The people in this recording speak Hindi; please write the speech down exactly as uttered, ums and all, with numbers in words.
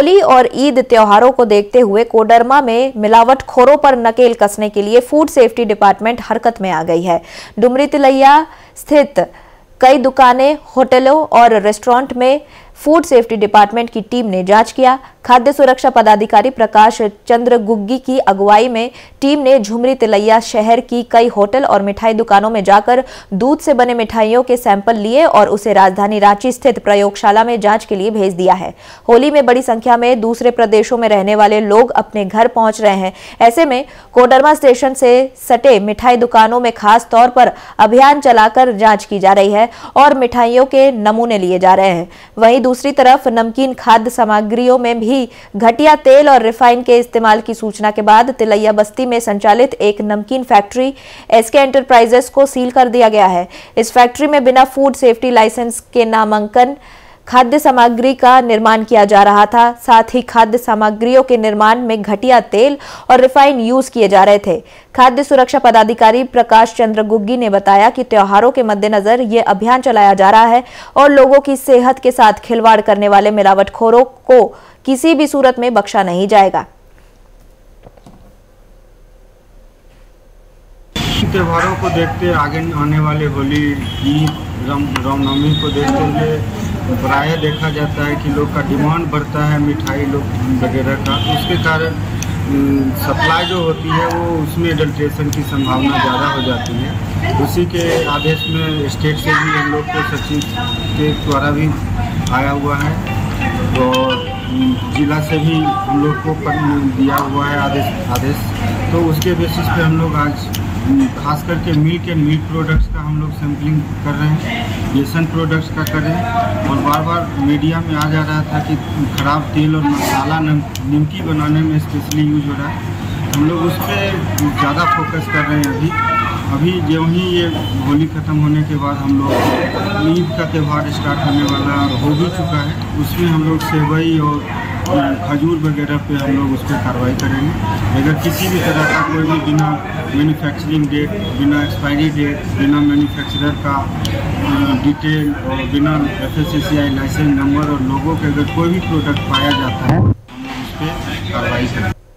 होली और ईद त्योहारों को देखते हुए कोडरमा में मिलावटखोरों पर नकेल कसने के लिए फूड सेफ्टी डिपार्टमेंट हरकत में आ गई है। डुमरी तिलैया स्थित कई दुकानें, होटलों और रेस्टोरेंट में फूड सेफ्टी डिपार्टमेंट की टीम ने जांच किया। खाद्य सुरक्षा पदाधिकारी प्रकाश चंद्र गुग्गी की अगुवाई में टीम ने झुमरी तिलैया शहर की कई होटल और मिठाई दुकानों में जाकर दूध से बने मिठाइयों के सैंपल लिए और उसे राजधानी रांची स्थित प्रयोगशाला में जांच के लिए भेज दिया है। होली में बड़ी संख्या में दूसरे प्रदेशों में रहने वाले लोग अपने घर पहुंच रहे हैं। ऐसे में कोडरमा स्टेशन से सटे मिठाई दुकानों में खास तौर पर अभियान चलाकर जाँच की जा रही है और मिठाइयों के नमूने लिए जा रहे हैं। वहीं दूसरी तरफ नमकीन खाद्य सामग्रियों में भी घटिया तेल और रिफाइन के इस्तेमाल की सूचना के बाद तिलैया बस्ती में संचालित एक नमकीन फैक्ट्री एसके एंटरप्राइजेस को सील कर दिया गया है। इस फैक्ट्री में बिना फूड सेफ्टी लाइसेंस के नामांकन खाद्य सामग्री का निर्माण किया जा रहा था। साथ ही खाद्य सामग्रियों के निर्माण में घटिया तेल और रिफाइन यूज किए जा रहे थे। खाद्य सुरक्षा पदाधिकारी प्रकाश चंद्र गुग्गी ने बताया कि त्योहारों के मद्देनजर ये अभियान चलाया जा रहा है और लोगों की सेहत के साथ खिलवाड़ करने वाले मिलावटखोरों को किसी भी सूरत में बख्शा नहीं जाएगा। त्योहारों को देखते आगे आने वाले होली, ईद, रामनवमी को देखते हुए प्रायः देखा जाता है कि लोग का डिमांड बढ़ता है मिठाई लोग वगैरह का। उसके कारण सप्लाई जो होती है वो उसमें एडल्ट्रेशन की संभावना ज़्यादा हो जाती है। उसी के आदेश में स्टेट से भी हम लोग को सचिव के द्वारा भी आया हुआ है और जिला से भी हम लोग को दिया हुआ है आदेश आदेश तो उसके बेसिस पे हम लोग आज खास करके मिल्क एंड मिल्क प्रोडक्ट्स का हम लोग सैम्पलिंग कर रहे हैं, बेसन प्रोडक्ट्स का कर रहे हैं। और बार बार मीडिया में आ जा रहा था कि ख़राब तेल और मसाला निमकी बनाने में स्पेशली यूज हो रहा है। हम लोग उस पर ज़्यादा फोकस कर रहे हैं। अभी अभी जो ही ये होली ख़त्म होने के बाद हम लोग ईद का त्यौहार स्टार्ट होने वाला हो भी चुका है, उसमें हम लोग सेवई और खजूर वगैरह पे हम लोग उस पर कार्रवाई करेंगे। अगर किसी भी तरह का कोई भी बिना मैन्युफैक्चरिंग डेट, बिना एक्सपायरी डेट, बिना मैन्युफैक्चरर का डिटेल और बिना F S S C I license number और लोगों के अगर कोई भी प्रोडक्ट पाया जाता है हम लोग उस पर कार्रवाई करेंगे।